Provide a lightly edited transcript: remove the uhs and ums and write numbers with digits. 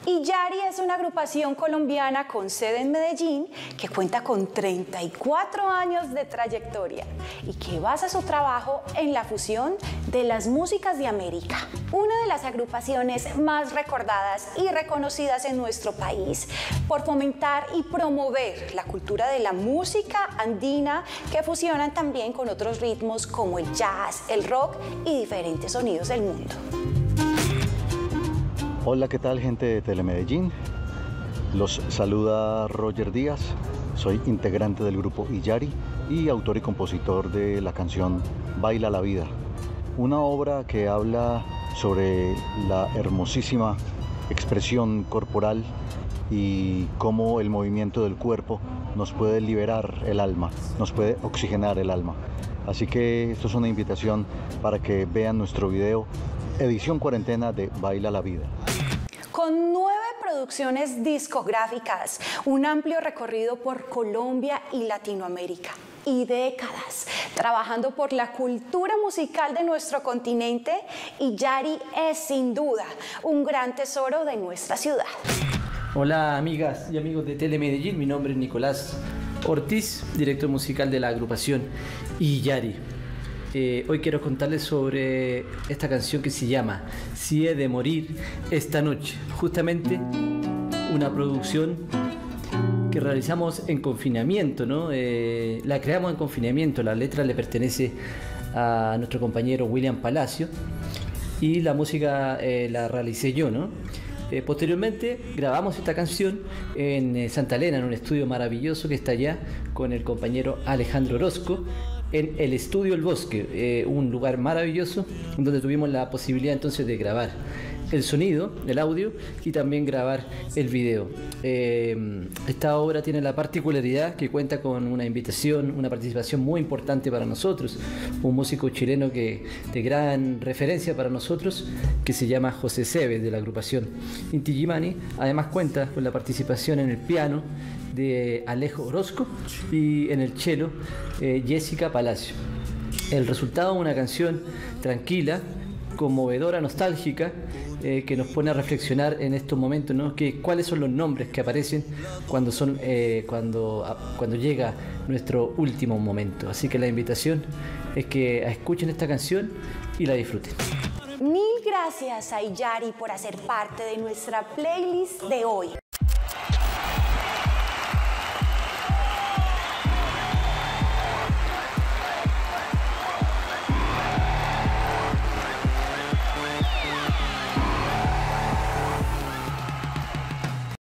Yari es una agrupación colombiana con sede en Medellín que cuenta con 34 años de trayectoria y que basa su trabajo en la fusión de las músicas de América. Una de las agrupaciones más recordadas y reconocidas en nuestro país por fomentar y promover la cultura de la música andina que fusionan también con otros ritmos como el jazz, el rock y diferentes sonidos del mundo. Hola, ¿qué tal, gente de Telemedellín? Los saluda Roger Díaz, soy integrante del grupo Yari y autor y compositor de la canción Baila la Vida, una obra que habla sobre la hermosísima expresión corporal y cómo el movimiento del cuerpo nos puede liberar el alma, nos puede oxigenar el alma. Así que esto es una invitación para que vean nuestro video edición cuarentena de Baila la Vida. Con 9 producciones discográficas, un amplio recorrido por Colombia y Latinoamérica y décadas trabajando por la cultura musical de nuestro continente, Yari es sin duda un gran tesoro de nuestra ciudad. Hola amigas y amigos de Telemedellín, mi nombre es Nicolás Ortiz, director musical de la agrupación Yari. Hoy quiero contarles sobre esta canción que se llama Si he de morir esta noche. Justamente una producción que realizamos en confinamiento, ¿no? La creamos en confinamiento, la letra le pertenece a nuestro compañero William Palacio y la música la realicé yo, ¿no? Posteriormente grabamos esta canción en Santa Elena, en un estudio maravilloso que está allá con el compañero Alejandro Orozco, en el estudio El Bosque, un lugar maravilloso donde tuvimos la posibilidad entonces de grabar el sonido, el audio y también grabar el video. Esta obra tiene la particularidad que cuenta con una invitación, una participación muy importante para nosotros, un músico chileno de gran referencia para nosotros que se llama José Cebes, de la agrupación Inti Illimani. Además cuenta con la participación en el piano de Alejo Orozco y en el cello Jessica Palacio. El resultado es una canción tranquila, conmovedora, nostálgica, que nos pone a reflexionar en estos momentos, ¿no? Cuáles son los nombres que aparecen cuando llega nuestro último momento. Así que la invitación es que escuchen esta canción y la disfruten. Mil gracias a Yari por hacer parte de nuestra playlist de hoy.